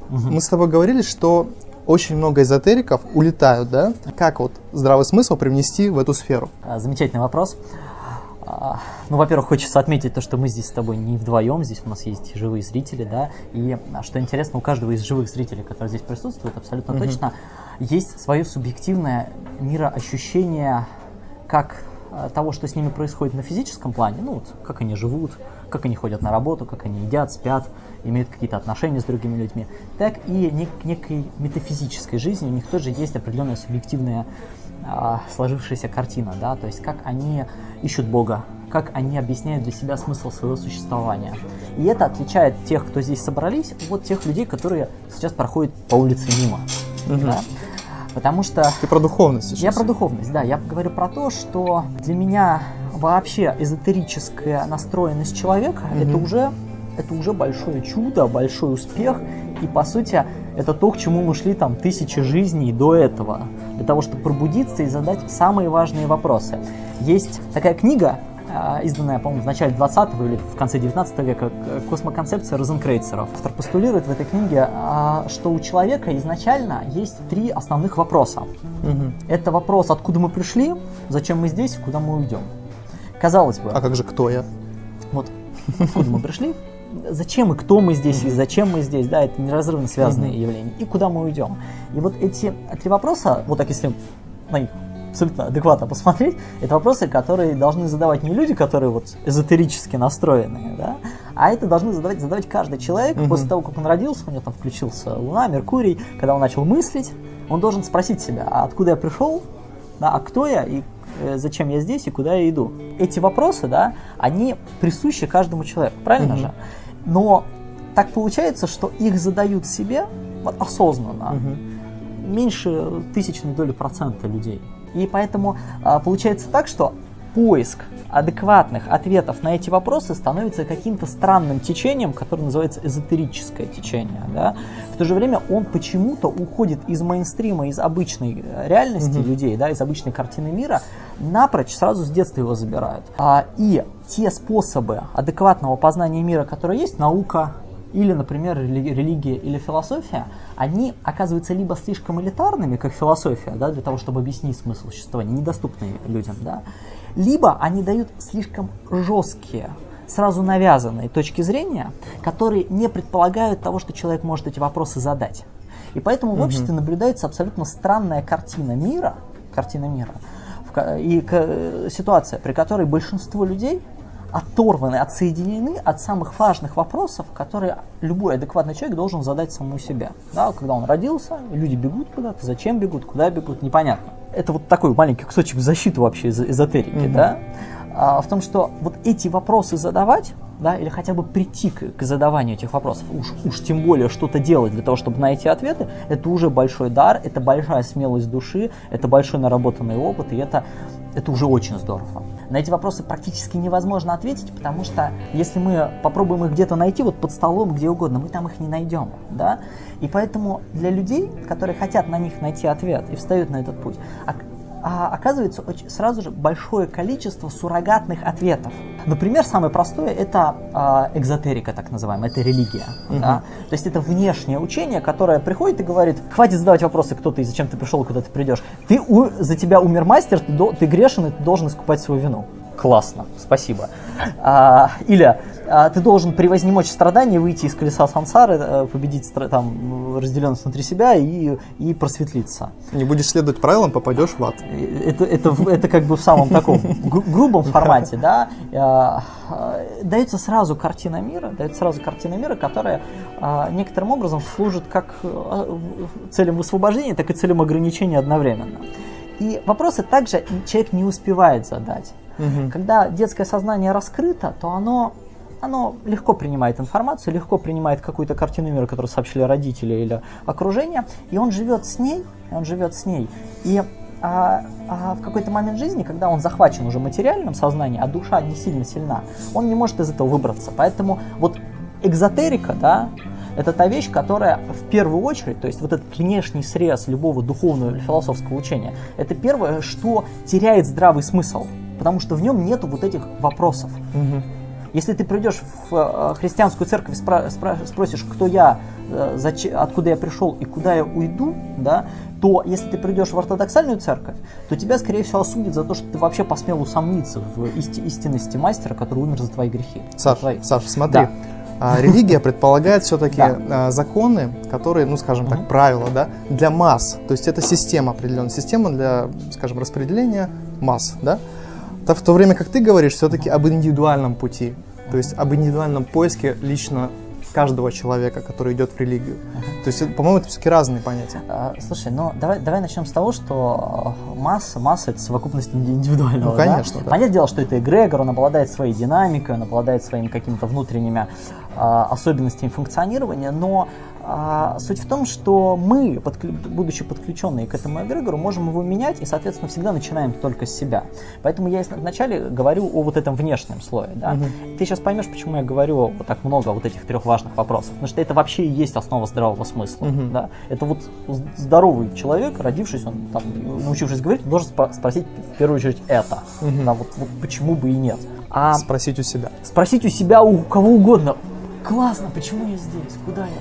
Мы с тобой говорили, что очень много эзотериков улетают, да? Как вот здравый смысл привнести в эту сферу? Замечательный вопрос. Ну, во-первых, хочется отметить то, что мы здесь с тобой не вдвоем, здесь у нас есть живые зрители, да, и что интересно, у каждого из живых зрителей, которые здесь присутствуют, абсолютно точно есть свое субъективное мироощущение как того, что с ними происходит на физическом плане, ну, вот, как они живут, как они ходят на работу, как они едят, спят, имеют какие-то отношения с другими людьми, так и некой метафизической жизни у них тоже есть определенная субъективная сложившаяся картина, да, то есть как они ищут Бога, как они объясняют для себя смысл своего существования. И это отличает тех, кто здесь собрались, от тех людей, которые сейчас проходят по улице мимо. Да? Потому что... Ты про духовность сейчас. Я про духовность, да. Я говорю про то, что для меня вообще эзотерическая настроенность человека это уже большое чудо, большой успех. И по сути это то, к чему мы шли там тысячи жизней до этого. Для того, чтобы пробудиться и задать самые важные вопросы. Есть такая книга, изданная, по-моему, в начале 20 или в конце 19 века, «Космоконцепция розенкрейцеров». Автор постулирует в этой книге, что у человека изначально есть три основных вопроса. Это вопрос, откуда мы пришли, зачем мы здесь, куда мы уйдем. Казалось бы. А как же кто я? Вот, откуда мы пришли, зачем и кто мы здесь, и зачем мы здесь, да, это неразрывно связанные явления, и куда мы уйдем. И вот эти три вопроса, вот так если на них абсолютно адекватно посмотреть, это вопросы, которые должны задавать не люди, которые вот эзотерически настроенные, да, а это должны задавать каждый человек после того, как он родился, у него там включился Луна, Меркурий, когда он начал мыслить, он должен спросить себя, а откуда я пришел, да, а кто я, и зачем я здесь, и куда я иду. Эти вопросы, да, они присущи каждому человеку, правильно же? Но так получается, что их задают себе вот, осознанно меньше тысячной доли процента людей. И поэтому получается так, что поиск адекватных ответов на эти вопросы становится каким-то странным течением, которое называется эзотерическое течение. Да? В то же время он почему-то уходит из мейнстрима, из обычной реальности людей, да, из обычной картины мира, напрочь сразу с детства его забирают. И те способы адекватного познания мира, которые есть, наука, или, например, религия или философия, они оказываются либо слишком элитарными, как философия, да, для того, чтобы объяснить смысл существования, недоступные людям, да, либо они дают слишком жесткие, сразу навязанные точки зрения, которые не предполагают того, что человек может эти вопросы задать. И поэтому в обществе наблюдается абсолютно странная картина мира, и ситуация, при которой большинство людей оторваны, отсоединены от самых важных вопросов, которые любой адекватный человек должен задать самому себе. Да, когда он родился, люди бегут куда-то, зачем бегут, куда бегут, непонятно. Это вот такой маленький кусочек защиты вообще эзотерики, да? В том, что вот эти вопросы задавать, да, или хотя бы прийти к задаванию этих вопросов, уж тем более что-то делать для того, чтобы найти ответы, это уже большой дар, это большая смелость души, это большой наработанный опыт, и это уже очень здорово. На эти вопросы практически невозможно ответить, потому что если мы попробуем их где-то найти, вот под столом, где угодно, мы там их не найдем, да? И поэтому для людей, которые хотят на них найти ответ и встают на этот путь, оказывается сразу же большое количество суррогатных ответов. Например, самое простое – это экзотерика, так называемая, это религия. Да? То есть это внешнее учение, которое приходит и говорит: хватит задавать вопросы, кто ты и зачем ты пришел, куда ты придешь. За тебя умер мастер, ты грешен, и ты должен искупать свою вину. Классно, спасибо. Или ты должен превознемочь страдания, выйти из колеса сансары, победить там разделенность внутри себя и просветлиться. Не будешь следовать правилам, попадешь в ад. Это как бы в самом таком грубом формате, да. Дается сразу картина мира, которая некоторым образом служит как целям высвобождения, так и целям ограничения одновременно. И вопросы также человек не успевает задать. Когда детское сознание раскрыто, то оно легко принимает информацию, легко принимает какую-то картину мира, которую сообщили родители или окружение, и он живет с ней, И в какой-то момент жизни, когда он захвачен уже материальным сознанием, а душа не сильно сильна, он не может из этого выбраться. Поэтому вот экзотерика, да, это та вещь, которая в первую очередь, то есть вот этот внешний срез любого духовного или философского учения, это первое, что теряет здравый смысл, потому что в нем нету вот этих вопросов. Если ты придешь в христианскую церковь и спросишь, кто я, откуда я пришел и куда я уйду, да, то если ты придешь в ортодоксальную церковь, то тебя, скорее всего, осудят за то, что ты вообще посмел усомниться в истинности мастера, который умер за твои грехи. Саша, смотри. Да. Религия предполагает все-таки законы, которые, ну, скажем так, правила, да, для масс. То есть это система, определенная система для, скажем, распределения масс, да. В то время как ты говоришь все-таки об индивидуальном пути, то есть об индивидуальном поиске лично каждого человека, который идет в религию. То есть, по-моему, это все-таки разные понятия. Слушай, ну давай начнем с того, что масса это совокупность индивидуального. Ну, конечно, да? Понятное дело, что это эгрегор, он обладает своей динамикой, он обладает своими какими-то внутренними особенностями функционирования, но суть в том, что мы, будучи подключенные к этому эгрегору, можем его менять и, соответственно, всегда начинаем только с себя. Поэтому я вначале говорю о вот этом внешнем слое. Да? Ты сейчас поймешь, почему я говорю вот так много вот этих 3 важных вопросов. Потому что это вообще и есть основа здравого смысла. Да? Это вот здоровый человек, родившись, он там, научившись говорить, должен спросить в первую очередь это. Да, вот почему бы и нет. Спросить у себя. Спросить у себя, у кого угодно. Классно, почему я здесь? Куда я?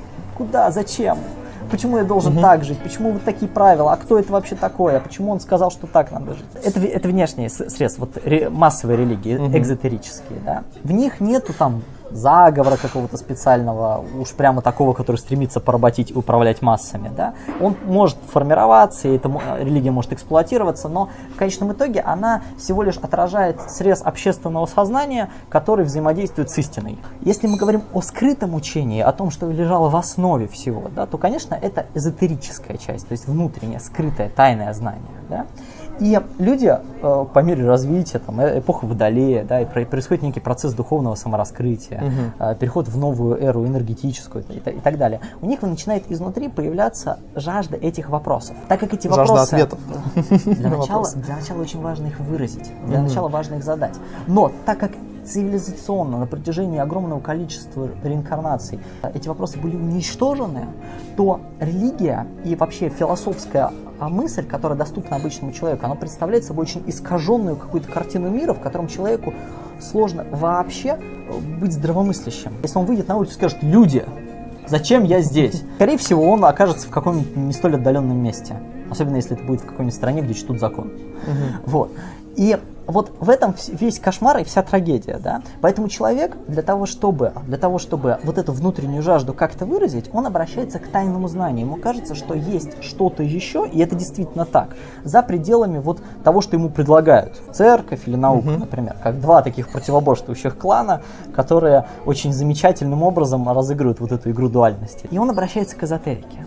Куда? Зачем? Почему я должен так жить? Почему вот такие правила? А кто это вообще такое? А почему он сказал, что так надо жить? Это внешние средства, вот массовые религии, экзотерические. Да? В них нету там заговора какого-то специального, уж прямо такого, который стремится поработить и управлять массами. Да? Он может формироваться, и эта религия может эксплуатироваться, но в конечном итоге она всего лишь отражает срез общественного сознания, который взаимодействует с истиной. Если мы говорим о скрытом учении, о том, что лежало в основе всего, да, то, конечно, это эзотерическая часть, то есть внутреннее, скрытое, тайное знание. Да? И люди по мере развития, там, эпоха Водолея, да, и происходит некий процесс духовного самораскрытия, переход в новую эру энергетическую и так далее. У них начинает изнутри появляться жажда этих вопросов. Так как эти вопросы... Жажда ответов. Для начала очень важно их выразить, для начала важно их задать. Но так как цивилизационно на протяжении огромного количества реинкарнаций эти вопросы были уничтожены, то религия и вообще философская мысль, которая доступна обычному человеку, она представляет собой очень искаженную какую-то картину мира, в котором человеку сложно вообще быть здравомыслящим. Если он выйдет на улицу и скажет: «Люди, зачем я здесь?», скорее всего, он окажется в каком-нибудь не столь отдаленном месте. Особенно если это будет в какой-нибудь стране, где чтут закон. Вот. И вот в этом весь кошмар и вся трагедия, да. Поэтому человек для того, чтобы вот эту внутреннюю жажду как-то выразить, он обращается к тайному знанию. Ему кажется, что есть что-то еще, и это действительно так, за пределами вот того, что ему предлагают церковь или наука, например, как 2 таких противоборствующих клана, которые очень замечательным образом разыгрывают вот эту игру дуальности. И он обращается к эзотерике.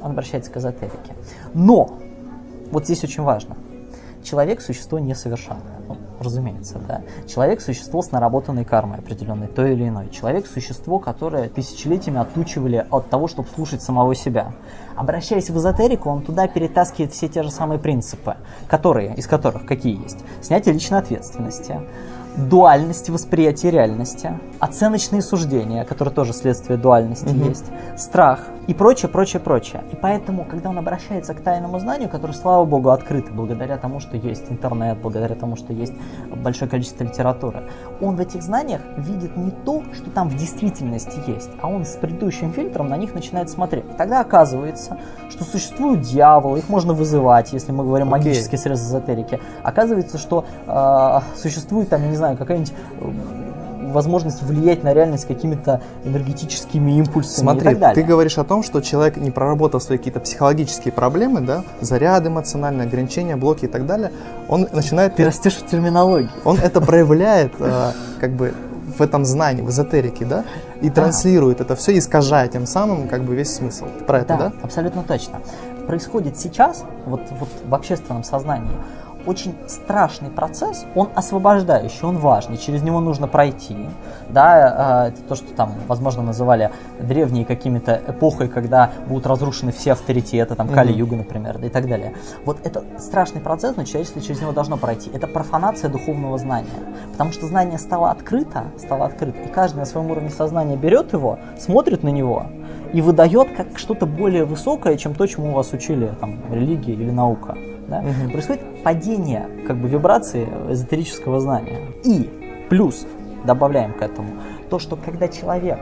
Но вот здесь очень важно. Человек – существо несовершенное, ну, разумеется, да. Человек – существо с наработанной кармой определенной, той или иной. Человек – существо, которое тысячелетиями отучивали от того, чтобы слушать самого себя. Обращаясь в эзотерику, он туда перетаскивает все те же самые принципы, из которых какие есть? Снятие личной ответственности, дуальность восприятия реальности, оценочные суждения, которые тоже следствие дуальности есть, страх и прочее. И поэтому, когда он обращается к тайному знанию, которое, слава богу, открыто, благодаря тому, что есть интернет, благодаря тому, что есть большое количество литературы, он в этих знаниях видит не то, что там в действительности есть, а он с предыдущим фильтром на них начинает смотреть. И тогда оказывается, что существуют дьяволы, их можно вызывать, если мы говорим магический срез эзотерики. Оказывается, что существует там, я не знаю, какая-нибудь возможность влиять на реальность какими-то энергетическими импульсами. Смотри, и так далее. Ты говоришь о том, что человек, не проработав свои какие-то психологические проблемы, да, заряды эмоциональные, ограничения, блоки и так далее, он начинает... Ты растешь в терминологии. Он это проявляет как бы в этом знании, в эзотерике, да, и транслирует это все, искажая тем самым как бы весь смысл. Ты про это, да? Да, абсолютно точно. Происходит сейчас, вот в общественном сознании, очень страшный процесс, он освобождающий, он важный, через него нужно пройти. Да, это то, что там, возможно, называли древние какими-то эпохой, когда будут разрушены все авторитеты, там, Кали-юга, например, да, и так далее. Вот это страшный процесс, но человечество через него должно пройти. Это профанация духовного знания, потому что знание стало открыто, и каждый на своем уровне сознания берет его, смотрит на него и выдает как что-то более высокое, чем то, чему вас учили, там, религия или наука. Да? Происходит падение как бы вибрации эзотерического знания. И плюс добавляем к этому то, что когда человек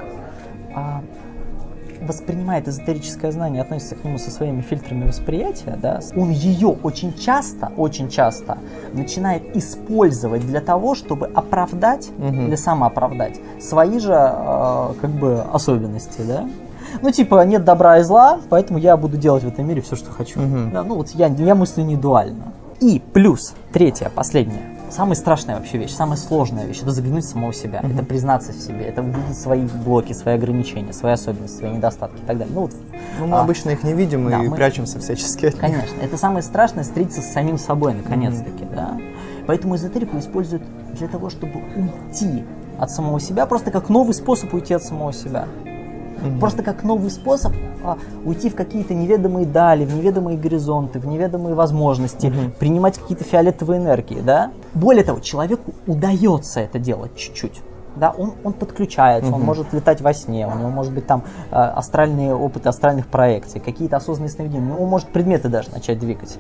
воспринимает эзотерическое знание, относится к нему со своими фильтрами восприятия, да, он ее очень часто начинает использовать для того, чтобы оправдать или самооправдать свои же как бы особенности, да. Ну, типа, нет добра и зла, поэтому я буду делать в этом мире все, что хочу. Да, ну, вот я мыслю не дуально. И плюс, третье, последнее. Самая страшная вообще вещь, самая сложная вещь — это заглянуть в самого себя, это признаться в себе, это увидеть свои блоки, свои ограничения, свои особенности, свои недостатки и так далее. Ну, вот, мы обычно их не видим и прячемся всячески от них. Конечно, это самое страшное — встретиться с самим собой наконец-таки. Да? Поэтому эзотерику используют для того, чтобы уйти от самого себя, просто как новый способ уйти от самого себя. Просто как новый способ уйти в какие-то неведомые дали, в неведомые горизонты, в неведомые возможности, принимать какие-то фиолетовые энергии, да. Более того, человеку удается это делать чуть-чуть. Да, он подключается, он может летать во сне, у него может быть там астральные опыты, астральных проекций, какие-то осознанные сновидения, он может предметы даже начать двигать.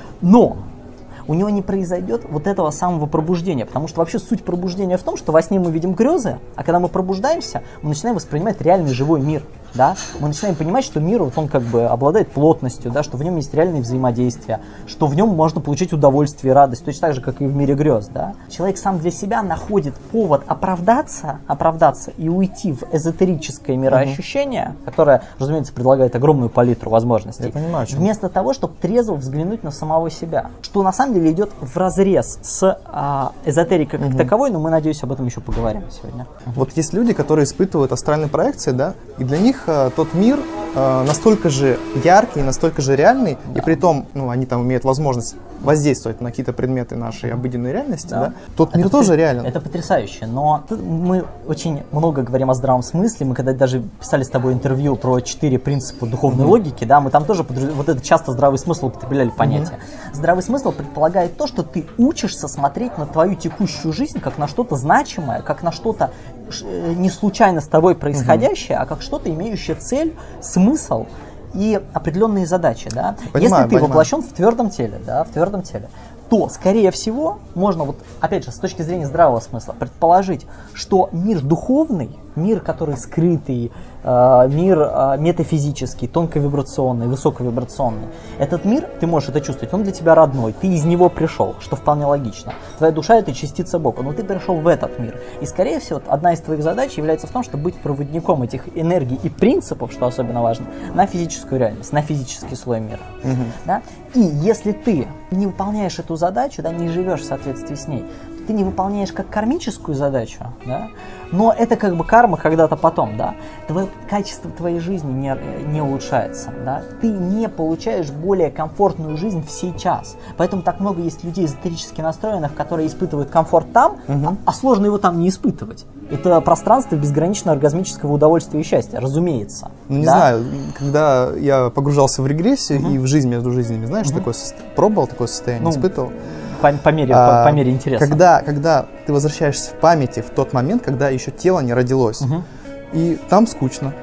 Но у него не произойдет вот этого самого пробуждения, потому что вообще суть пробуждения в том, что во сне мы видим грезы, а когда мы пробуждаемся, мы начинаем воспринимать реальный живой мир. Да? Мы начинаем понимать, что мир, вот он как бы обладает плотностью, да? Что в нем есть реальные взаимодействия, что в нем можно получить удовольствие и радость, точно так же, как и в мире грез. Да? Человек сам для себя находит повод оправдаться и уйти в эзотерическое мироощущение, которое, разумеется, предлагает огромную палитру возможностей, я понимаю, вместо того, чтобы трезво взглянуть на самого себя. Что на самом деле идет вразрез с эзотерикой как таковой, но мы, надеюсь, об этом еще поговорим сегодня. Вот есть люди, которые испытывают астральные проекции, да, и для них тот мир настолько же яркий, настолько же реальный, и при том, ну, они там имеют возможность воздействовать на какие-то предметы нашей обыденной реальности, да. Тот мир тоже реален. Это потрясающе, но мы очень много говорим о здравом смысле, мы когда даже писали с тобой интервью про 4 принципа духовной логики, да, мы там тоже вот это часто здравый смысл употребляли понятие. Здравый смысл предполагает то, что ты учишься смотреть на твою текущую жизнь как на что-то значимое, как на что-то не случайно с тобой происходящее, а как что-то имеющее цель, смысл и определенные задачи, да. Если ты воплощен в твердом теле, да, то, скорее всего, можно, вот, опять же, с точки зрения здравого смысла, предположить, что мир духовный, мир, который скрытый, мир метафизический, тонковибрационный, высоковибрационный, этот мир, ты можешь это чувствовать, он для тебя родной, ты из него пришел, что вполне логично. Твоя душа — это частица Бога, но ты пришел в этот мир. И, скорее всего, одна из твоих задач является в том, чтобы быть проводником этих энергий и принципов, что особенно важно, на физическую реальность, на физический слой мира. Да? И если ты не выполняешь эту задачу, да, не живешь в соответствии с ней, ты не выполняешь как кармическую задачу, да, но это как бы карма когда-то потом, да, качество твоей жизни не улучшается, да, ты не получаешь более комфортную жизнь в сейчас. Поэтому так много есть людей эзотерически настроенных, которые испытывают комфорт там, а сложно его там не испытывать. Это пространство безграничного оргазмического удовольствия и счастья, разумеется. Ну, не знаю, когда я погружался в регрессию и в жизнь между жизнями, знаешь, такое пробовал такое состояние, испытывал. По мере интереса. Когда ты возвращаешься в памяти в тот момент, когда еще тело не родилось, и там скучно.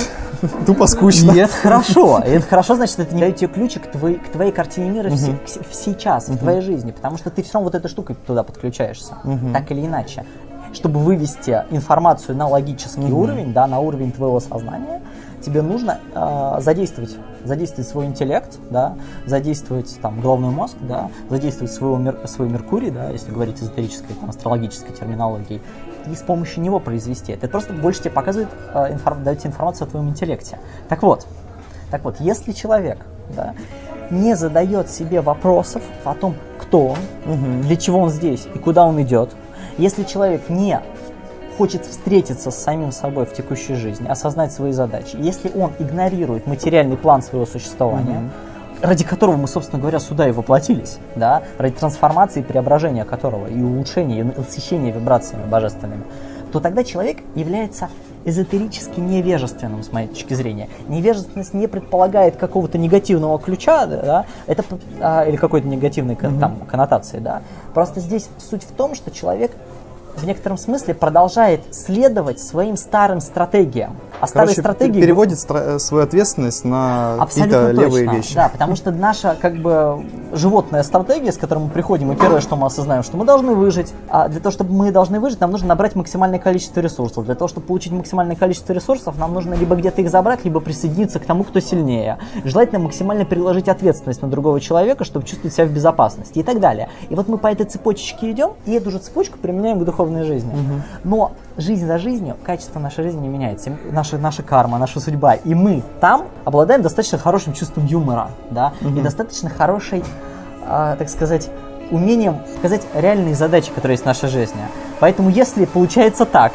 Тупо скучно. И это хорошо. Значит, это не дает тебе ключик к твоей картине мира сейчас, в твоей жизни, потому что ты все равно вот этой штукой туда подключаешься, так или иначе. Чтобы вывести информацию на логический уровень, да, на уровень твоего сознания, тебе нужно задействовать свой интеллект, да, задействовать там головной мозг, да, задействовать свой Меркурий, да, если говорить эзотерической, там, астрологической терминологией, и с помощью него произвести это. Это просто больше тебе показывает, дает тебе информацию о твоем интеллекте. Так вот, если человек, да, не задает себе вопросов о том, кто он, для чего он здесь и куда он идет, если человек не хочет встретиться с самим собой в текущей жизни, осознать свои задачи, если он игнорирует материальный план своего существования, ради которого мы, собственно говоря, сюда и воплотились, да, ради трансформации и преображения которого, и улучшения, и насыщения вибрациями божественными, то тогда человек является эзотерически невежественным, с моей точки зрения. Невежественность не предполагает какого-то негативного ключа, да, это, или какой-то негативной коннотации. Да. Просто здесь суть в том, что человек в некотором смысле продолжает следовать своим старым стратегиям. А старые стратегии переводит свою ответственность на какие-то левые вещи. Да, потому что наша как бы животная стратегия, с которой мы приходим, и первое, что мы осознаем, что мы должны выжить. А для того, чтобы мы должны выжить, нам нужно набрать максимальное количество ресурсов. Для того, чтобы получить максимальное количество ресурсов, нам нужно либо где-то их забрать, либо присоединиться к тому, кто сильнее. Желательно максимально переложить ответственность на другого человека, чтобы чувствовать себя в безопасности и так далее. И вот мы по этой цепочке идем, и эту же цепочку применяем к духовной жизни. Но жизнь за жизнью, качество нашей жизни не меняется. Наша карма, наша судьба. И мы там обладаем достаточно хорошим чувством юмора, да, и достаточно хорошей, так сказать, умением показать реальные задачи, которые есть в нашей жизни. Поэтому если получается так,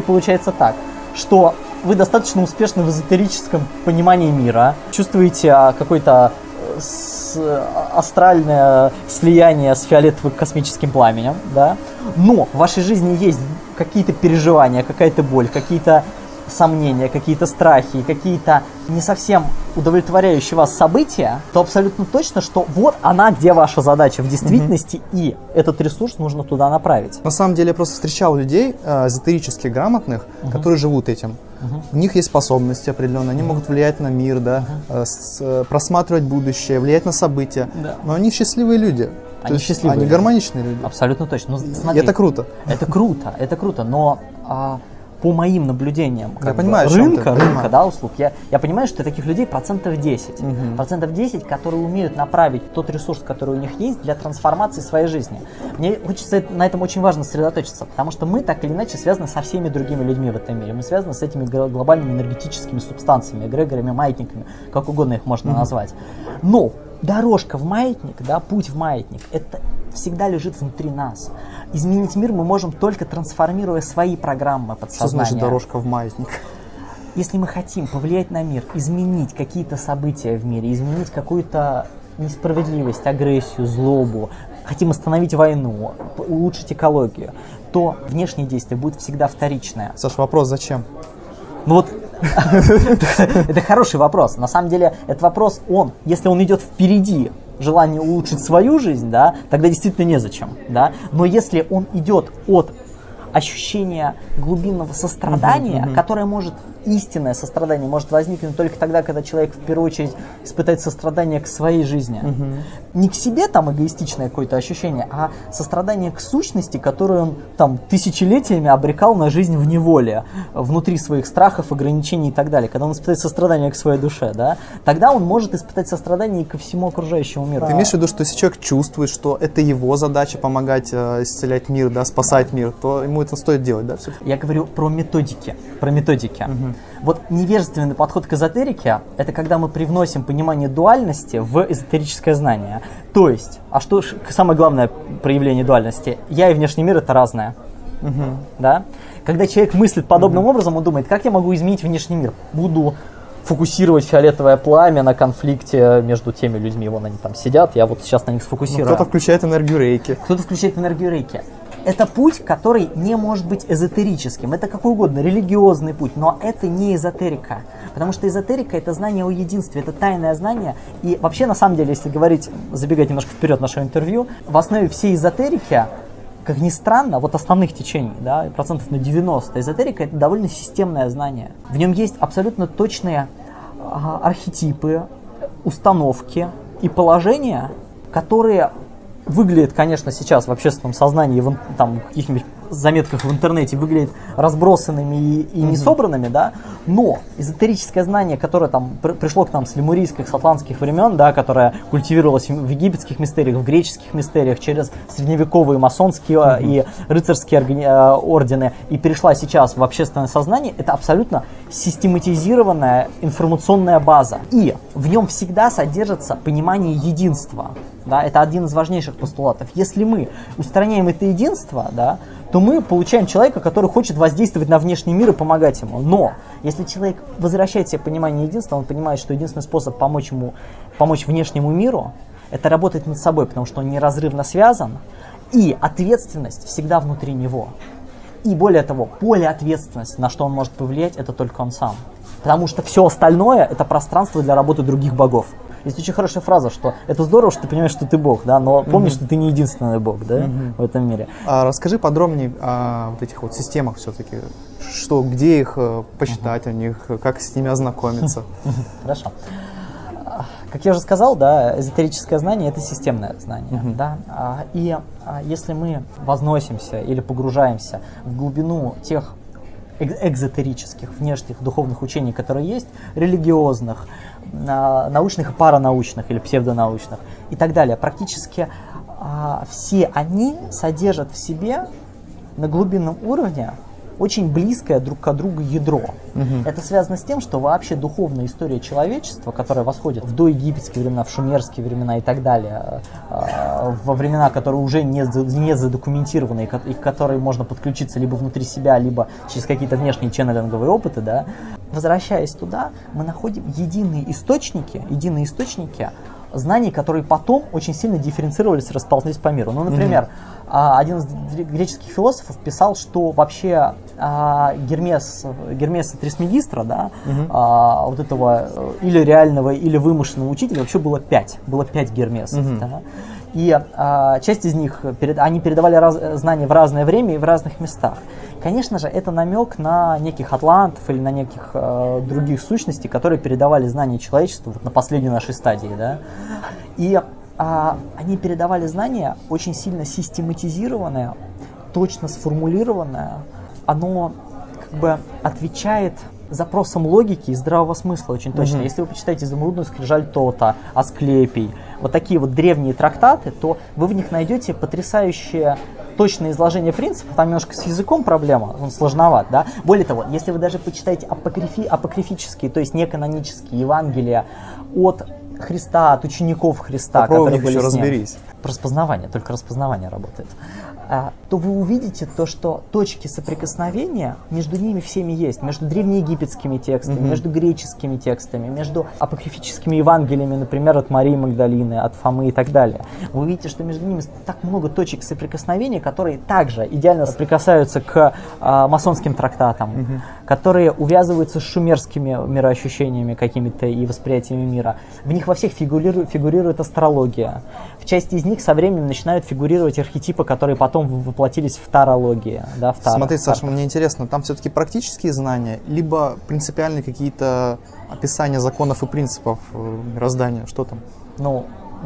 что вы достаточно успешны в эзотерическом понимании мира, чувствуете какой-то астральное слияние с фиолетовым космическим пламенем, да, но в вашей жизни есть какие-то переживания, какая-то боль, какие-то сомнения, какие-то страхи, какие-то не совсем удовлетворяющие вас события, то абсолютно точно, что вот она, где ваша задача в действительности, и этот ресурс нужно туда направить. На самом деле я просто встречал людей эзотерически грамотных, которые живут этим. У них есть способности определенные, они могут влиять на мир, да, просматривать будущее, влиять на события, но они счастливые люди. Они счастливые. Они гармоничные люди. Абсолютно точно. Но, смотри, и это круто. Это круто, но по моим наблюдениям рынка, да, услуг, я понимаю, что таких людей 10%. Процентов 10, которые умеют направить тот ресурс, который у них есть, для трансформации своей жизни. Мне хочется на этом очень важно сосредоточиться, потому что мы так или иначе связаны со всеми другими людьми в этом мире. Мы связаны с этими глобальными энергетическими субстанциями, эгрегорами, маятниками, как угодно их можно назвать. Но дорожка в маятник, да, путь в маятник, это всегда лежит внутри нас. Изменить мир мы можем только трансформируя свои программы подсознания. Что значит дорожка в маятник? Если мы хотим повлиять на мир, изменить какие-то события в мире, изменить какую-то несправедливость, агрессию, злобу, хотим остановить войну, улучшить экологию, то внешнее действие будет всегда вторичное. Саша, вопрос зачем? Ну вот, это хороший вопрос. На самом деле, этот вопрос, если он идет впереди желание улучшить свою жизнь, да, тогда действительно незачем, да. Но если он идет от ощущения глубинного сострадания, которое может, истинное сострадание может возникнуть только тогда, когда человек в первую очередь испытает сострадание к своей жизни. Не к себе там эгоистичное какое-то ощущение, а сострадание к сущности, которую он там тысячелетиями обрекал на жизнь в неволе, внутри своих страхов, ограничений и так далее. Когда он испытает сострадание к своей душе, да, тогда он может испытать сострадание и ко всему окружающему миру. Ты имеешь в виду, что если человек чувствует, что это его задача помогать исцелять мир, да, спасать мир, то ему это стоит делать, да? Я говорю про методики. Вот невежественный подход к эзотерике – это когда мы привносим понимание дуальности в эзотерическое знание. То есть, что самое главное проявление дуальности? Я и внешний мир – это разное. Да? Когда человек мыслит подобным образом, он думает, как я могу изменить внешний мир? Буду фокусировать фиолетовое пламя на конфликте между теми людьми, вон они там сидят, я вот сейчас на них сфокусирую. Кто-то включает энергию рейки. Это путь, который не может быть эзотерическим. Это какой угодно, религиозный путь, но это не эзотерика. Потому что эзотерика – это знание о единстве, это тайное знание. И вообще, на самом деле, если говорить, забегать немножко вперед нашего интервью, в основе всей эзотерики, как ни странно, вот основных течений, да, процентов на 90, эзотерика – это довольно системное знание. В нем есть абсолютно точные архетипы, установки и положения, которые выглядят, конечно, сейчас в общественном сознании, в каких-нибудь заметках в интернете выглядят разбросанными и не собранными, да, но эзотерическое знание, которое там пришло к нам с лемурийских, с атлантских времен, да, которое культивировалось в египетских мистериях, в греческих мистериях, через средневековые масонские и рыцарские ордены, и перешла сейчас в общественное сознание, это абсолютно систематизированная информационная база. И в нем всегда содержится понимание единства. Да, это один из важнейших постулатов. Если мы устраняем это единство, да, то мы получаем человека, который хочет воздействовать на внешний мир и помогать ему. Но если человек возвращает себе понимание единства, он понимает, что единственный способ помочь внешнему миру, это работать над собой, потому что он неразрывно связан, и ответственность всегда внутри него. И более того, поле ответственности, на что он может повлиять, это только он сам. Потому что все остальное – это пространство для работы других богов. Есть очень хорошая фраза, что это здорово, что ты понимаешь, что ты Бог, да, но помни, что ты не единственный Бог, да, в этом мире. Расскажи подробнее о вот этих вот системах все-таки, что, где их почитать о них, как с ними ознакомиться. Хорошо. Как я уже сказал, да, эзотерическое знание – это системное знание. Да? И если мы возносимся или погружаемся в глубину тех экзотерических, внешних духовных учений, которые есть, религиозных, научных и паранаучных или псевдонаучных и так далее, практически все они содержат в себе на глубинном уровне очень близкое друг к другу ядро. Это связано с тем, что вообще духовная история человечества, которая восходит в доегипетские времена, в шумерские времена и так далее, во времена, которые уже не задокументированы, и к которой можно подключиться либо внутри себя, либо через какие-то внешние ченнелинговые опыты, да. Возвращаясь туда, мы находим единые источники знаний, которые потом очень сильно дифференцировались и расползлись по миру. Ну, например, один из греческих философов писал, что вообще Гермеса Трисмегистра, да, вот этого или реального, или вымышленного учителя вообще было 5. Было 5 Гермесов. Да. И часть из них, они передавали знания в разное время и в разных местах. Конечно же, это намек на неких атлантов или на неких других сущностей, которые передавали знания человечеству вот на последней нашей стадии. Да? И они передавали знания очень сильно систематизированное, точно сформулированное. Оно как бы отвечает запросам логики и здравого смысла очень точно. Если вы почитаете «Изумрудную скрижаль Тота», «Асклепий», вот такие вот древние трактаты, то вы в них найдете потрясающее точное изложение принципов. Там немножко с языком проблема, он сложноват, да. Более того, если вы даже почитаете апокрифические, то есть неканонические Евангелия от Христа, от учеников Христа, которые были с ним. Разберись. Распознавание, только распознавание работает. То вы увидите то, что точки соприкосновения между ними всеми есть. Между древнеегипетскими текстами, между греческими текстами, между апокрифическими Евангелиями, например, от Марии Магдалины, от Фомы и так далее. Вы увидите, что между ними так много точек соприкосновения, которые также идеально соприкасаются к масонским трактатам, которые увязываются с шумерскими мироощущениями какими-то и восприятиями мира. В них во всех фигурирует астрология. В части из них со временем начинают фигурировать архетипы, которые потом воплотились в тарологии. Да, Смотри, Саша, мне интересно, там все-таки практические знания, либо принципиальные какие-то описания законов и принципов мироздания? Что там? Ну,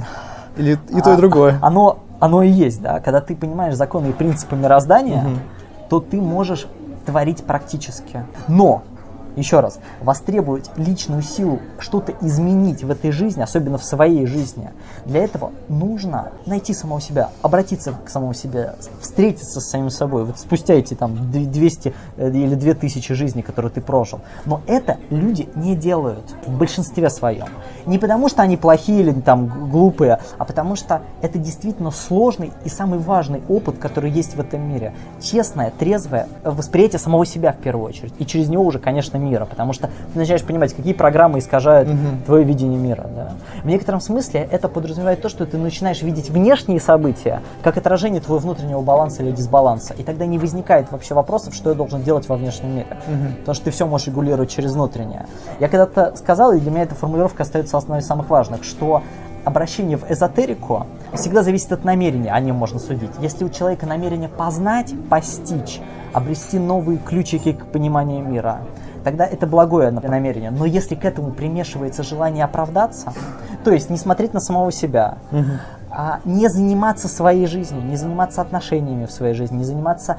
или и то, и другое? Оно и есть, да. Когда ты понимаешь законы и принципы мироздания, то ты можешь творить практически. Но, еще раз, востребовать личную силу, что-то изменить в этой жизни, особенно в своей жизни, для этого нужно найти самого себя, обратиться к самому себе, встретиться с самим собой. Вот спустя эти там 200 или 2000 жизней, которые ты прожил. Но это люди не делают в большинстве своем. Не потому, что они плохие или там глупые, а потому что это действительно сложный и самый важный опыт, который есть в этом мире. Честное, трезвое восприятие самого себя в первую очередь. И через него уже, конечно, мира, потому что ты начинаешь понимать, какие программы искажают твое видение мира. Да? В некотором смысле это подразумевает то, что ты начинаешь видеть внешние события как отражение твоего внутреннего баланса или дисбаланса, и тогда не возникает вообще вопросов, что я должен делать во внешнем мире, потому что ты все можешь регулировать через внутреннее. Я когда-то сказал, и для меня эта формулировка остается основой самых важных, что обращение в эзотерику всегда зависит от намерения, о нем можно судить. Если у человека намерение познать, постичь, обрести новые ключики к пониманию мира, тогда это благое намерение. Но если к этому примешивается желание оправдаться, то есть не смотреть на самого себя, не заниматься своей жизнью, не заниматься отношениями в своей жизни, не заниматься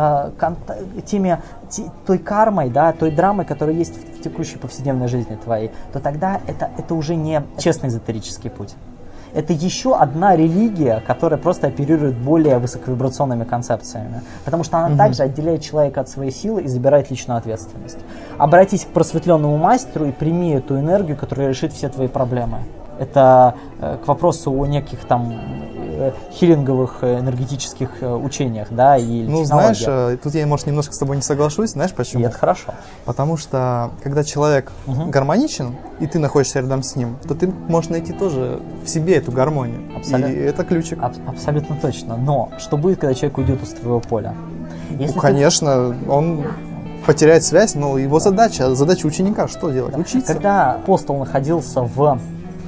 той кармой, да, той драмой, которая есть в текущей повседневной жизни твоей, то тогда это уже не честный эзотерический путь. Это еще одна религия, которая просто оперирует более высоковибрационными концепциями. Потому что она также отделяет человека от своей силы и забирает личную ответственность. Обратись к просветленному мастеру и прими эту энергию, которая решит все твои проблемы. Это к вопросу о неких там хилинговых энергетических учениях, да, и ну, знаешь, тут я, может, немножко с тобой не соглашусь, знаешь почему? И это хорошо. Потому что, когда человек гармоничен, и ты находишься рядом с ним, то ты можешь найти тоже в себе эту гармонию. Абсолютно. И это ключик. Абсолютно точно. Но что будет, когда человек уйдет из твоего поля? Если конечно, он потеряет связь, но его задача ученика что делать? Учиться. Когда апостол находился в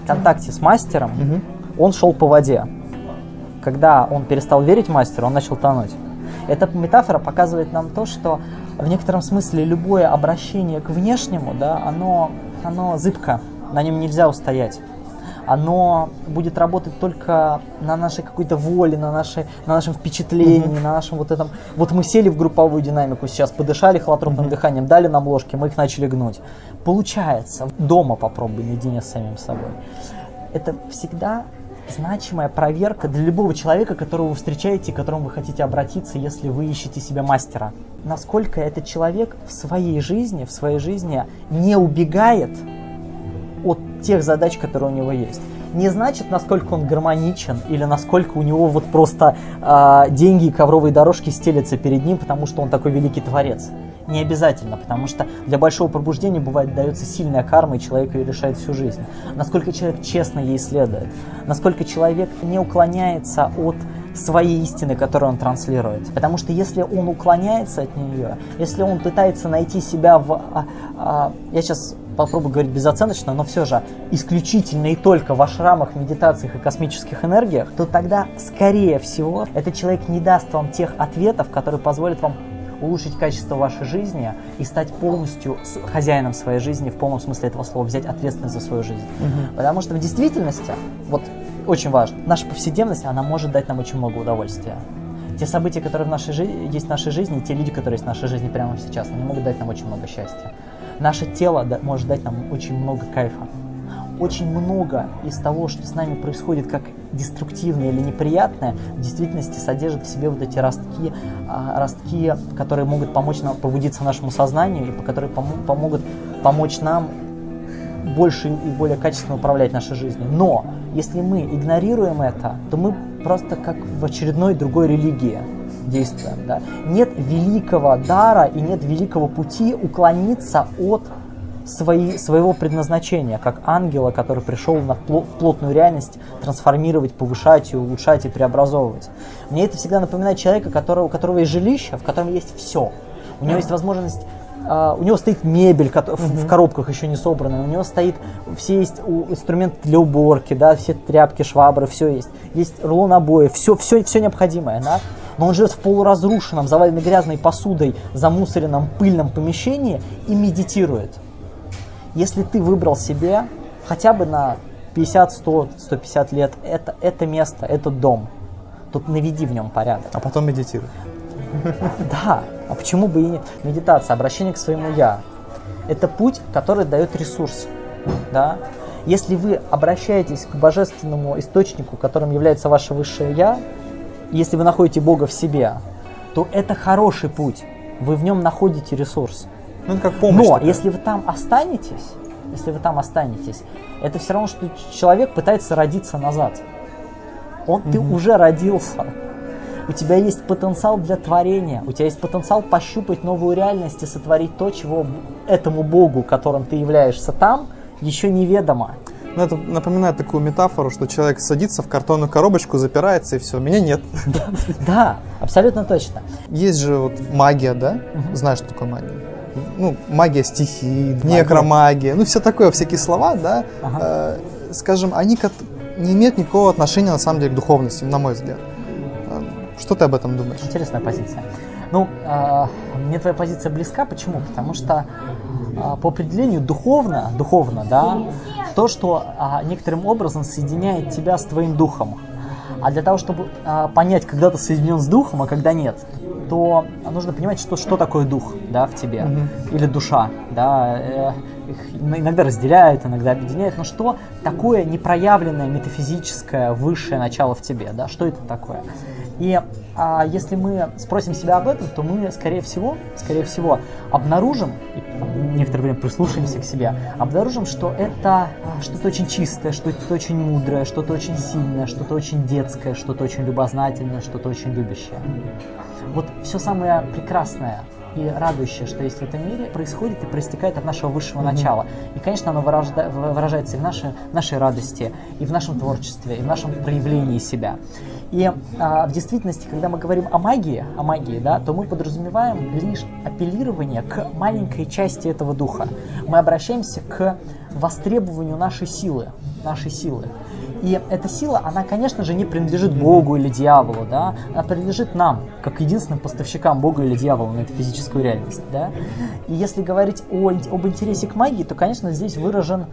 контакте с мастером, он шел по воде. Когда он перестал верить мастеру, он начал тонуть. Эта метафора показывает нам то, что в некотором смысле любое обращение к внешнему, да, оно зыбко, на нем нельзя устоять. Оно будет работать только на нашей какой-то воле, на нашем впечатлении, на нашем вот этом... Вот мы сели в групповую динамику сейчас, подышали холотропным дыханием, дали нам ложки, мы их начали гнуть. Получается. Дома попробуй наедине с самим собой. Это всегда значимая проверка для любого человека, которого вы встречаете, к которому вы хотите обратиться, если вы ищете себе мастера. Насколько этот человек в своей жизни не убегает от тех задач, которые у него есть. Не значит, насколько он гармоничен или насколько у него вот просто деньги и ковровые дорожки стелятся перед ним, потому что он такой великий творец. Не обязательно, потому что для большого пробуждения бывает дается сильная карма, и человек ее решает всю жизнь. Насколько человек честно ей следует, насколько человек не уклоняется от своей истины, которую он транслирует. Потому что если он уклоняется от нее, если он пытается найти себя я сейчас попробую говорить безоценочно, но все же исключительно и только в ашрамах, медитациях и космических энергиях, то тогда, скорее всего, этот человек не даст вам тех ответов, которые позволят вам улучшить качество вашей жизни и стать полностью хозяином своей жизни в полном смысле этого слова, взять ответственность за свою жизнь. Потому что в действительности, вот очень важно, наша повседневность, она может дать нам очень много удовольствия. Те события, которые есть в нашей жизни, те люди, которые есть в нашей жизни прямо сейчас, они могут дать нам очень много счастья. Наше тело может дать нам очень много кайфа. Очень много из того, что с нами происходит как деструктивное или неприятное, в действительности содержит в себе вот эти ростки, которые могут помочь нам пробудиться нашему сознанию и которые помогут помочь нам больше и более качественно управлять нашей жизнью. Но если мы игнорируем это, то мы просто как в очередной другой религии действуем. Да? Нет великого дара и нет великого пути уклониться от своего предназначения, как ангела, который пришел в плотную реальность трансформировать, повышать, улучшать и преобразовывать. Мне это всегда напоминает человека, у которого есть жилище, в котором есть все. У него есть возможность, у него стоит мебель в коробках еще не собранная, у него стоит, есть инструменты для уборки, да, все тряпки, швабры, все есть. Есть рулон обоев, все необходимое, да? Но он живет в полуразрушенном, заваленной грязной посудой, замусоренном, пыльном помещении и медитирует. Если ты выбрал себе хотя бы на 50, 100, 150 лет это место, этот дом, то наведи в нем порядок. А потом медитируй. Да, а почему бы и не? Медитация, обращение к своему «я». Это путь, который дает ресурс. Да? Если вы обращаетесь к божественному источнику, которым является ваше высшее «я», если вы находите Бога в себе, то это хороший путь. Вы в нем находите ресурс. Ну, это как помощь. Но такая. если вы там останетесь, это все равно, что человек пытается родиться назад. Ты уже родился. У тебя есть потенциал для творения, у тебя есть потенциал пощупать новую реальность и сотворить то, чего этому Богу, которым ты являешься там, еще неведомо. Ну, это напоминает такую метафору, что человек садится в картонную коробочку, запирается и все, меня нет. Да, абсолютно точно. Есть же вот магия, да? Знаешь, что такое магия? Ну, магия стихий, некромагия, ну, все такое, всякие слова, да? Скажем, они не имеют никакого отношения, на самом деле, к духовности, на мой взгляд. Что ты об этом думаешь? Интересная позиция. Ну, мне твоя позиция близка. Почему? Потому что по определению духовно, да, то, что некоторым образом соединяет тебя с твоим духом. А для того, чтобы понять, когда ты соединен с духом, а когда нет, то нужно понимать, что такое дух, да, в тебе, или душа, да, их иногда разделяют, иногда объединяют, но что такое непроявленное метафизическое высшее начало в тебе, да, что это такое? И если мы спросим себя об этом, то мы, скорее всего, обнаружим, и некоторое время прислушаемся к себе, обнаружим, что это что-то очень чистое, что-то очень мудрое, что-то очень сильное, что-то очень детское, что-то очень любознательное, что-то очень любящее. Вот все самое прекрасное и радующее, что есть в этом мире, происходит и проистекает от нашего высшего начала. И, конечно, оно выражается и в нашей радости, и в нашем творчестве, и в нашем проявлении себя. И в действительности, когда мы говорим о магии, да, то мы подразумеваем лишь апеллирование к маленькой части этого духа. Мы обращаемся к востребованию нашей силы. нашей силы. И эта сила, она, конечно же, не принадлежит Богу или дьяволу, да, она принадлежит нам, как единственным поставщикам Бога или дьявола на эту физическую реальность, да. И если говорить об интересе к магии, то, конечно, здесь выражено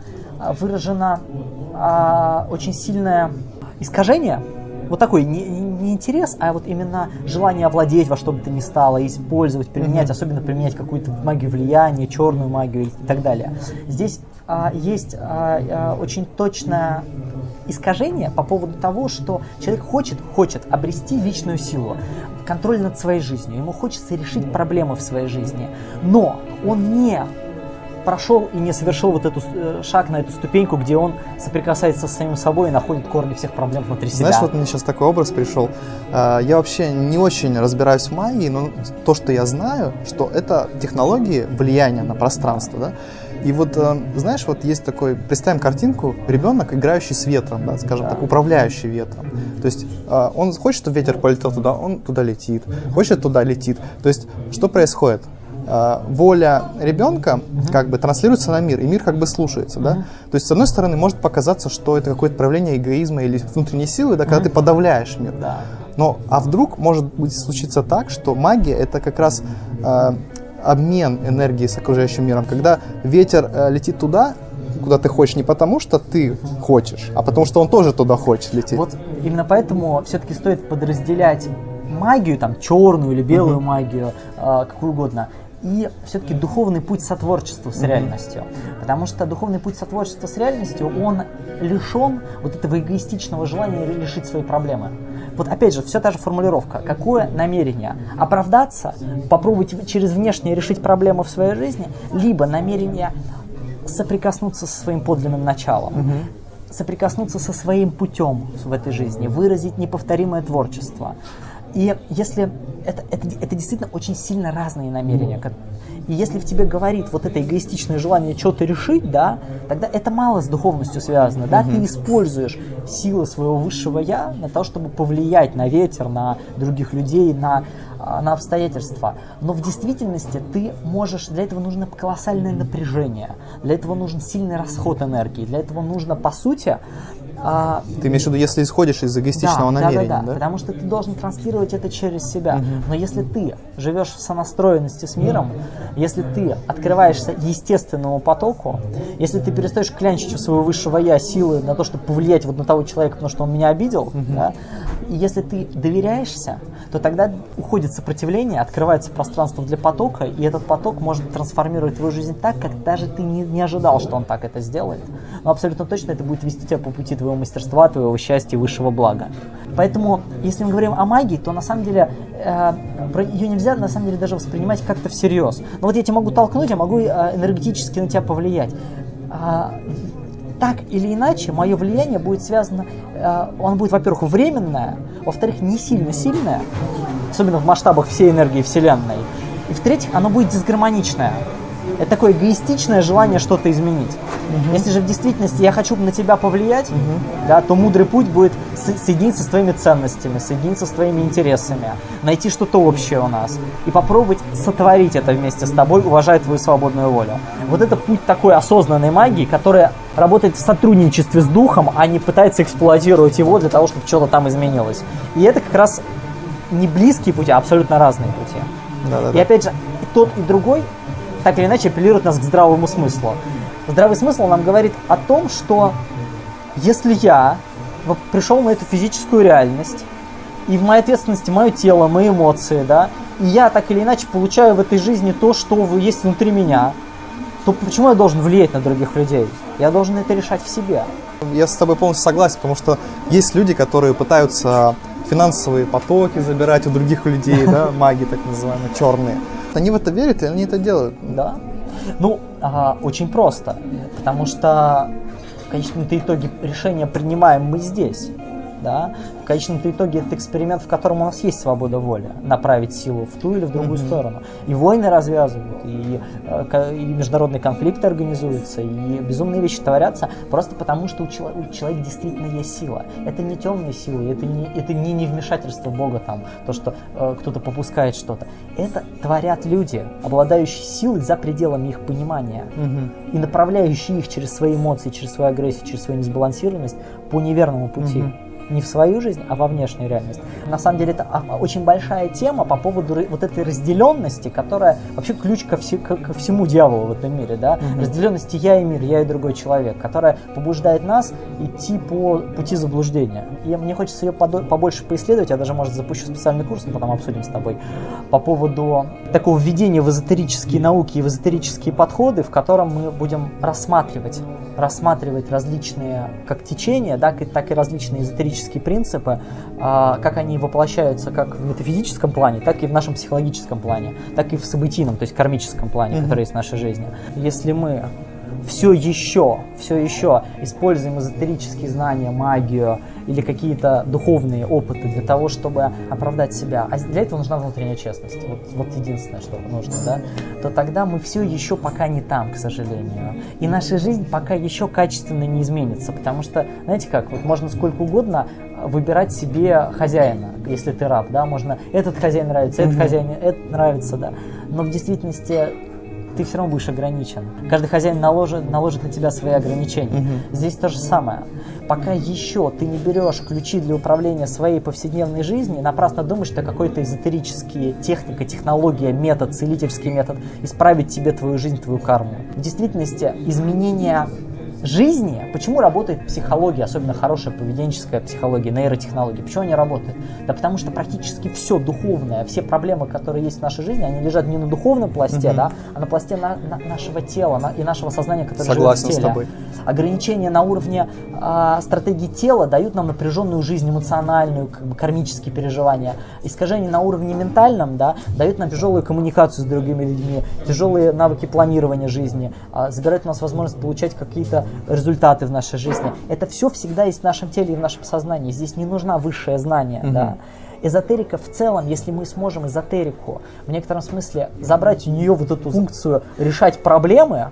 очень сильное искажение. Вот такой не интерес, а вот именно желание овладеть во что бы то ни стало, использовать, применять, особенно применять какую-то магию влияния, черную магию и так далее. Здесь есть очень точное искажение по поводу того, что человек хочет обрести личную силу, контроль над своей жизнью, ему хочется решить проблемы в своей жизни, но он не прошел и не совершил вот этот шаг на эту ступеньку, где он соприкасается с самим собой и находит корни всех проблем внутри себя. Знаешь, вот мне сейчас такой образ пришел. Я вообще не очень разбираюсь в магии, но то, что я знаю, что это технологии влияния на пространство, да? И вот, знаешь, вот есть такой, представим картинку, ребенок, играющий с ветром, да, скажем так, управляющий ветром. То есть он хочет, чтобы ветер полетел туда, он туда летит, хочет туда летит. То есть что происходит? Воля ребенка как бы транслируется на мир, и мир как бы слушается, да? То есть, с одной стороны, может показаться, что это какое-то проявление эгоизма или внутренней силы, да, когда ты подавляешь мир. Да. Но, а вдруг может быть случиться так, что магия — это как раз обмен энергией с окружающим миром, когда ветер летит туда, куда ты хочешь, не потому что ты хочешь, а потому что он тоже туда хочет лететь. Вот именно поэтому все-таки стоит подразделять магию, там, черную или белую магию, какую угодно, и все-таки духовный путь сотворчества с реальностью. Потому что духовный путь сотворчества с реальностью, он лишен вот этого эгоистичного желания решить свои проблемы. Вот опять же, все та же формулировка. Какое намерение? Оправдаться, попробовать через внешнее решить проблему в своей жизни, либо намерение соприкоснуться со своим подлинным началом, соприкоснуться со своим путем в этой жизни, выразить неповторимое творчество. И если это действительно очень сильно разные намерения. И если в тебе говорит вот это эгоистичное желание что-то решить, да, тогда это мало с духовностью связано. Да? Ты используешь силы своего высшего «я» на то, чтобы повлиять на ветер, на других людей, на обстоятельства. Но в действительности ты можешь, для этого нужно колоссальное напряжение, для этого нужен сильный расход энергии, для этого нужно, по сути... Ты имеешь в виду, если исходишь из эгоистичного намерения, да? Потому что ты должен транслировать это через себя. Но если ты живешь в сонастроенности с миром, если ты открываешься естественному потоку, если ты перестаешь клянчить у своего высшего «я» силы на то, чтобы повлиять вот на того человека, потому что он меня обидел, да, и если ты доверяешься, то тогда уходит сопротивление, открывается пространство для потока, и этот поток может трансформировать твою жизнь так, как даже ты не ожидал, что он так это сделает. Но абсолютно точно это будет вести тебя по пути твоего мастерства, твоего счастья, высшего блага. Поэтому, если мы говорим о магии, то на самом деле ее нельзя на самом деле даже воспринимать как-то всерьез. Но вот я тебя могу толкнуть, я могу энергетически на тебя повлиять. Так или иначе, мое влияние будет связано, оно будет, во-первых, временное, во-вторых, не сильно сильное, особенно в масштабах всей энергии Вселенной, и в-третьих, оно будет дисгармоничное. Это такое эгоистичное желание что-то изменить. Если же в действительности я хочу на тебя повлиять, да, то мудрый путь будет соединиться с твоими ценностями, соединиться с твоими интересами, найти что-то общее у нас и попробовать сотворить это вместе с тобой, уважая твою свободную волю. Вот это путь такой осознанной магии, которая работает в сотрудничестве с духом, а не пытается эксплуатировать его для того, чтобы что-то там изменилось. И это как раз не близкие пути, а абсолютно разные пути. И опять же, и тот, и другой так или иначе апеллирует нас к здравому смыслу. Здравый смысл нам говорит о том, что если я пришел на эту физическую реальность, и в моей ответственности мое тело, мои эмоции, да, и я так или иначе получаю в этой жизни то, что есть внутри меня, то почему я должен влиять на других людей? Я должен это решать в себе. Я с тобой полностью согласен, потому что есть люди, которые пытаются финансовые потоки забирать у других людей, да, маги так называемые, черные. Они в это верят, и они это делают. Да. Ну, очень просто, потому что в конечном итоге решение принимаем мы здесь. да, в конечном итоге это эксперимент, в котором у нас есть свобода воли направить силу в ту или в другую сторону. И войны развязывают, и международные конфликты организуются, и безумные вещи творятся, просто потому что у человека действительно есть сила. Это не темные силы, это не невмешательство Бога, там, то, что кто-то попускает что-то. Это творят люди, обладающие силой за пределами их понимания, и направляющие их через свои эмоции, через свою агрессию, через свою несбалансированность по неверному пути. Не в свою жизнь, а во внешнюю реальность. На самом деле это очень большая тема по поводу вот этой разделенности, которая вообще ключ ко всему дьяволу в этом мире. Да? Разделенности я и мир, я и другой человек, которая побуждает нас идти по пути заблуждения. И мне хочется ее побольше поисследовать, я даже, может, запущу специальный курс, мы потом обсудим с тобой, по поводу такого введения в эзотерические науки и в эзотерические подходы, в котором мы будем рассматривать различные как течения, да, так и различные эзотерические принципы, как они воплощаются как в метафизическом плане, так и в нашем психологическом плане, так и в событийном, то есть кармическом плане, который есть в нашей жизни. Если мы все еще используем эзотерические знания, магию или какие-то духовные опыты для того, чтобы оправдать себя, а для этого нужна внутренняя честность, вот единственное, что нужно, да, то тогда мы все еще пока не там, к сожалению. И наша жизнь пока еще качественно не изменится, потому что, знаете как, вот можно сколько угодно выбирать себе хозяина, если ты раб, да, можно этот хозяин нравится, этот хозяин этот нравится, да, но в действительности ты все равно будешь ограничен. Каждый хозяин наложит на тебя свои ограничения. Здесь то же самое. Пока еще ты не берешь ключи для управления своей повседневной жизнью, напрасно думаешь, что какой-то эзотерический техника, технология, метод, целительский метод исправит тебе твою жизнь, твою карму. В действительности изменение жизни, почему работает психология, особенно хорошая поведенческая психология, нейротехнология, почему они работают? Да потому что практически все духовное, все проблемы, которые есть в нашей жизни, они лежат не на духовном пласте, да, а на пласте нашего тела и нашего сознания, которое живет в теле. Согласен с тобой. Ограничения на уровне стратегии тела дают нам напряженную жизнь, эмоциональную, кармические переживания. Искажения на уровне ментальном, да, дают нам тяжелую коммуникацию с другими людьми, тяжелые навыки планирования жизни, забирают у нас возможность получать какие-то результаты в нашей жизни. Это все всегда есть в нашем теле и в нашем сознании. Здесь не нужна высшее знание. Да. Эзотерика в целом, если мы сможем эзотерику в некотором смысле забрать у нее вот эту функцию решать проблемы,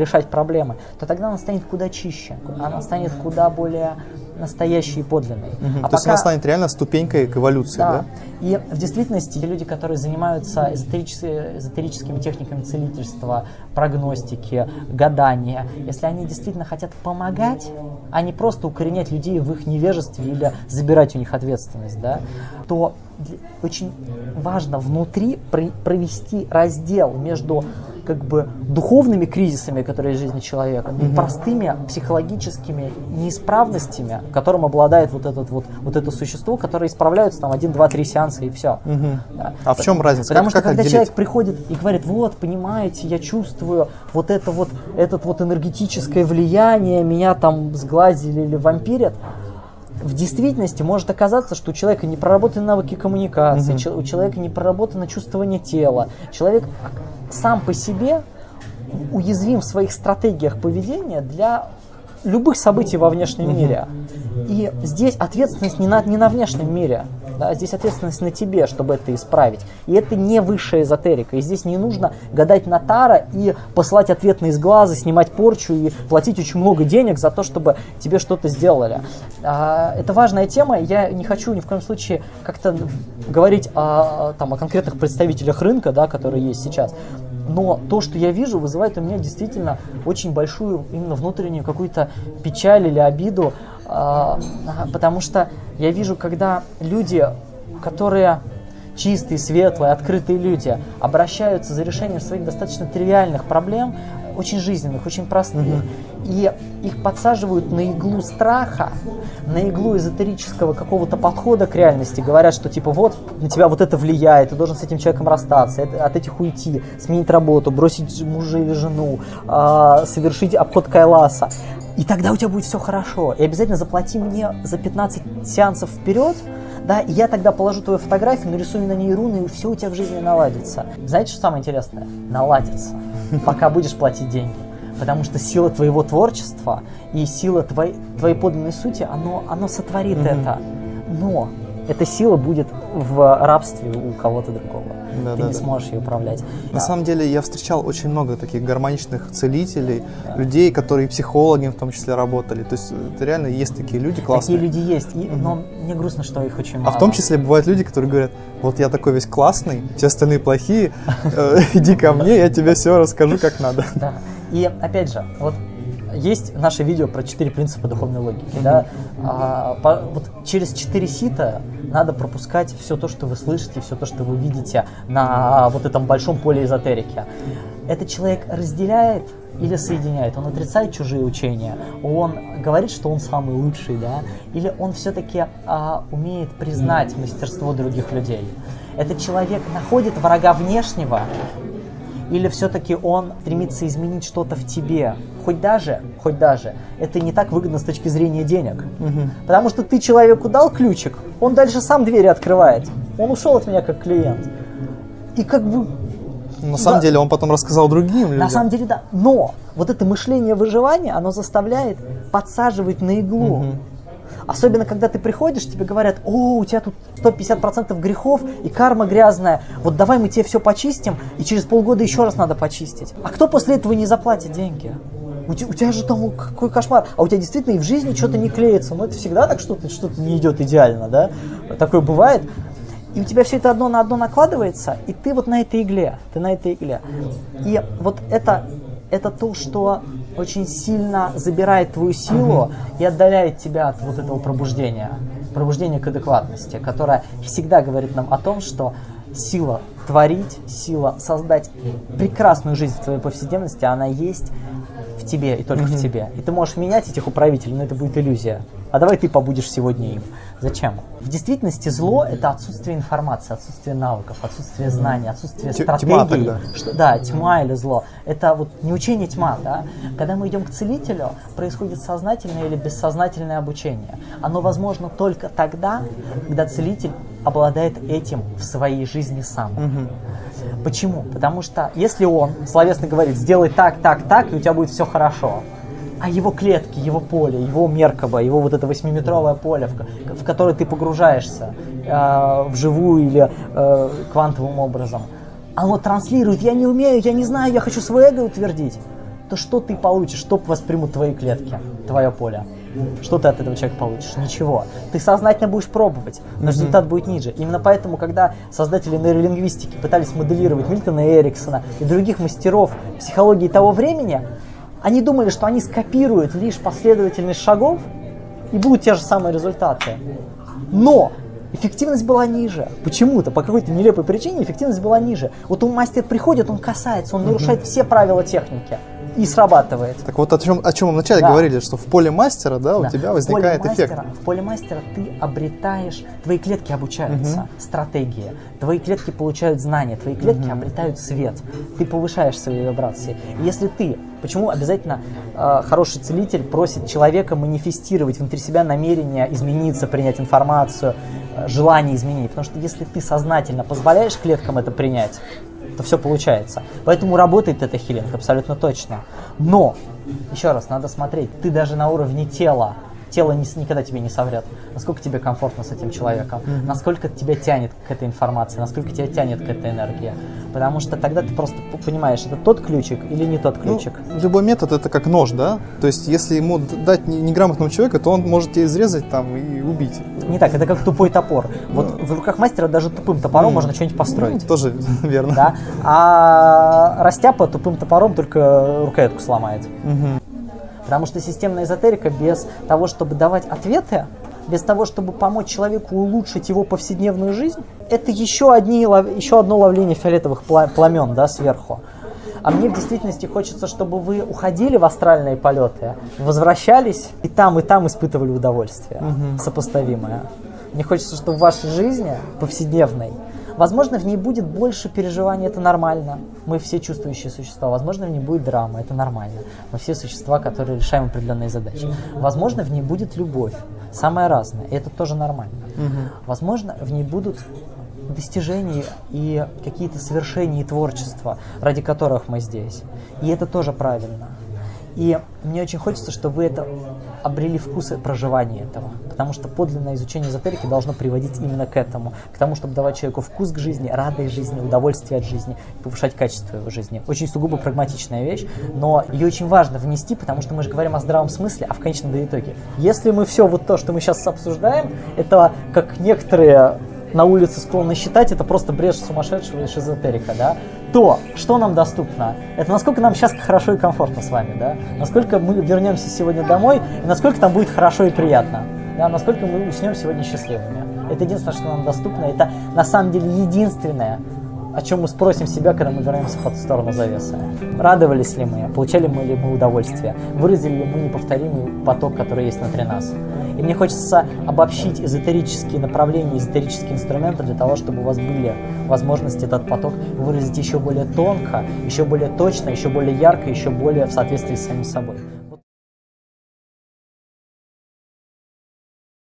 то тогда она станет куда чище, она станет куда более настоящей и подлинной. То есть она станет реально ступенькой к эволюции, да? И в действительности люди, которые занимаются эзотерическими техниками целительства, прогностики, гадания, если они действительно хотят помогать, а не просто укоренять людей в их невежестве или забирать у них ответственность, да, то очень важно внутри провести раздел между духовными кризисами, которые есть в жизни человека, и простыми психологическими неисправностями, которым обладает вот это существо, которое исправляются там 1, 2, 3 сеанса и все. Да. А в чем разница? Потому что когда человек приходит и говорит, вот, понимаете, я чувствую это энергетическое влияние, меня там сглазили или вампирят, в действительности может оказаться, что у человека не проработаны навыки коммуникации, у человека не проработано чувствование тела. Человек сам по себе уязвим в своих стратегиях поведения для любых событий во внешнем мире. И здесь ответственность не на внешнем мире, да, здесь ответственность на тебе, чтобы это исправить. И это не высшая эзотерика. И здесь не нужно гадать на таро и посылать ответные из глаза, снимать порчу и платить очень много денег за то, чтобы тебе что-то сделали. Это важная тема. Я не хочу ни в коем случае как-то говорить о конкретных представителях рынка, да, которые есть сейчас. Но то, что я вижу, вызывает у меня действительно очень большую именно внутреннюю какую-то печаль или обиду, потому что я вижу, когда люди, которые чистые, светлые, открытые люди, обращаются за решением своих достаточно тривиальных проблем, очень жизненных, очень простых, и их подсаживают на иглу страха, на иглу эзотерического какого-то подхода к реальности, говорят, что типа вот на тебя вот это влияет, ты должен с этим человеком расстаться, от этих уйти, сменить работу, бросить мужа или жену, совершить обход Кайласа, и тогда у тебя будет все хорошо, и обязательно заплати мне за 15 сеансов вперед, да, и я тогда положу твою фотографию, нарисую на ней руны, и все у тебя в жизни наладится. Знаете, что самое интересное? Наладится, пока будешь платить деньги. Потому что сила твоего творчества и сила твоей подлинной сути, оно сотворит это. Но эта сила будет в рабстве у кого-то другого. Ты не сможешь ее управлять. На самом деле я встречал очень много таких гармоничных целителей, людей, которые психологами в том числе работали. То есть это реально есть такие люди классные. Такие люди есть, но мне грустно, что их очень мало. А в том числе бывают люди, которые говорят: вот я такой весь классный, все остальные плохие, иди ко мне, я тебе все расскажу как надо. Да. И опять же, вот есть наше видео про 4 принципа духовной логики. Да? Вот через 4 сита надо пропускать все то, что вы слышите, все то, что вы видите на вот этом большом поле эзотерики. Этот человек разделяет или соединяет? Он отрицает чужие учения? Он говорит, что он самый лучший, да? Или он все-таки умеет признать мастерство других людей? Этот человек находит врага внешнего? Или все-таки он стремится изменить что-то в тебе? Хоть даже это не так выгодно с точки зрения денег. Потому что ты человеку дал ключик, он дальше сам двери открывает. Он ушел от меня как клиент. И как бы... На самом деле он потом рассказал другим людям. На самом деле, да. Но вот это мышление выживания, оно заставляет подсаживать на иглу. Особенно, когда ты приходишь, тебе говорят: о, у тебя тут 150% грехов и карма грязная, вот давай мы тебе все почистим, и через полгода еще раз надо почистить. А кто после этого не заплатит деньги? У тебя же там какой кошмар. А у тебя действительно и в жизни что-то не клеится. Но это всегда так, что-то не идет идеально, да? Такое бывает. И у тебя все это одно на одно накладывается, и ты вот на этой игле. И вот это то, что очень сильно забирает твою силу и отдаляет тебя от вот этого пробуждения к адекватности, которое всегда говорит нам о том, что сила творить, сила создать прекрасную жизнь в твоей повседневности, она есть в тебе и только в тебе. И ты можешь менять этих управителей, но это будет иллюзия. А давай ты побудешь сегодня им. Зачем? В действительности зло – это отсутствие информации, отсутствие навыков, отсутствие знаний, отсутствие стратегий. Да, тьма или зло. Это вот не учение тьма. Да? Когда мы идем к целителю, происходит сознательное или бессознательное обучение. Оно возможно только тогда, когда целитель обладает этим в своей жизни сам. Почему? Потому что если он словесно говорит: сделай так, и у тебя будет все хорошо, а его клетки, его поле, его меркаба, его вот это 8-метровое поле, в которое ты погружаешься вживую или квантовым образом, оно транслирует: я не умею, я не знаю, я хочу свое эго утвердить, то что ты получишь, что воспримут твои клетки, твое поле? Что ты от этого человека получишь? Ничего. Ты сознательно будешь пробовать, но результат будет ниже. Именно поэтому, когда создатели нейролингвистики пытались моделировать Мильтона Эриксона и других мастеров психологии того времени, они думали, что они скопируют лишь последовательность шагов и будут те же самые результаты. Но эффективность была ниже. Почему-то, по какой-то нелепой причине эффективность была ниже. Вот он мастер приходит, он касается, он нарушает все правила техники. И срабатывает. Так вот о чем мы вначале говорили, что в поле мастера, у тебя возникает эффект. В поле мастера ты обретаешь, твои клетки обучаются стратегии, твои клетки получают знания, твои клетки обретают свет, ты повышаешь свои вибрации. И если почему обязательно хороший целитель просит человека манифестировать внутри себя намерение измениться, принять информацию, желание изменить? Потому что если ты сознательно позволяешь клеткам это принять, то все получается. Поэтому работает это хилинг абсолютно точно. Но, еще раз, надо смотреть, ты даже на уровне тела никогда тебе не соврет, насколько тебе комфортно с этим человеком, насколько тебя тянет к этой информации, насколько тебя тянет к этой энергии. Потому что тогда ты просто понимаешь, это тот ключик или не тот ключик. Любой метод — это как нож, да? То есть, если ему дать неграмотному человеку, то он может тебя изрезать и убить. Не так, это как тупой топор. Вот в руках мастера даже тупым топором можно что-нибудь построить. Тоже верно. Да? А растяпа тупым топором только рукоятку сломает. Потому что системная эзотерика без того, чтобы давать ответы, без того, чтобы помочь человеку улучшить его повседневную жизнь, это еще одно ловление фиолетовых пламен, да, сверху. А мне в действительности хочется, чтобы вы уходили в астральные полеты, возвращались и там испытывали удовольствие сопоставимое. Мне хочется, чтобы в вашей жизни повседневной, возможно, в ней будет больше переживаний, это нормально. Мы все чувствующие существа. Возможно, в ней будет драма, это нормально. Мы все существа, которые решаем определенные задачи. Возможно, в ней будет любовь, самая разная, и это тоже нормально. Возможно, в ней будут достижения и какие-то совершения и творчества, ради которых мы здесь. И это тоже правильно. И мне очень хочется, чтобы вы это обрели вкус проживания этого. Потому что подлинное изучение эзотерики должно приводить именно к этому. К тому, чтобы давать человеку вкус к жизни, радость жизни, удовольствие от жизни, повышать качество его жизни. Очень сугубо прагматичная вещь, но ее очень важно внести, потому что мы же говорим о здравом смысле, а в конечном итоге. Если мы все вот то, что мы сейчас обсуждаем, это как некоторые на улице склонны считать, это просто бред сумасшедшего и шизотерика, да, то что нам доступно? Это насколько нам сейчас хорошо и комфортно с вами, да, насколько мы вернемся сегодня домой, и насколько там будет хорошо и приятно, да, насколько мы уснем сегодня счастливыми. Это единственное, что нам доступно, это на самом деле единственное, о чем мы спросим себя, когда мы вернемся по ту сторону завесы. Радовались ли мы, получали ли мы удовольствие, выразили ли мы неповторимый поток, который есть внутри нас. И мне хочется обобщить эзотерические направления, эзотерические инструменты для того, чтобы у вас были возможности этот поток выразить еще более тонко, еще более точно, еще более ярко, еще более в соответствии с самим собой.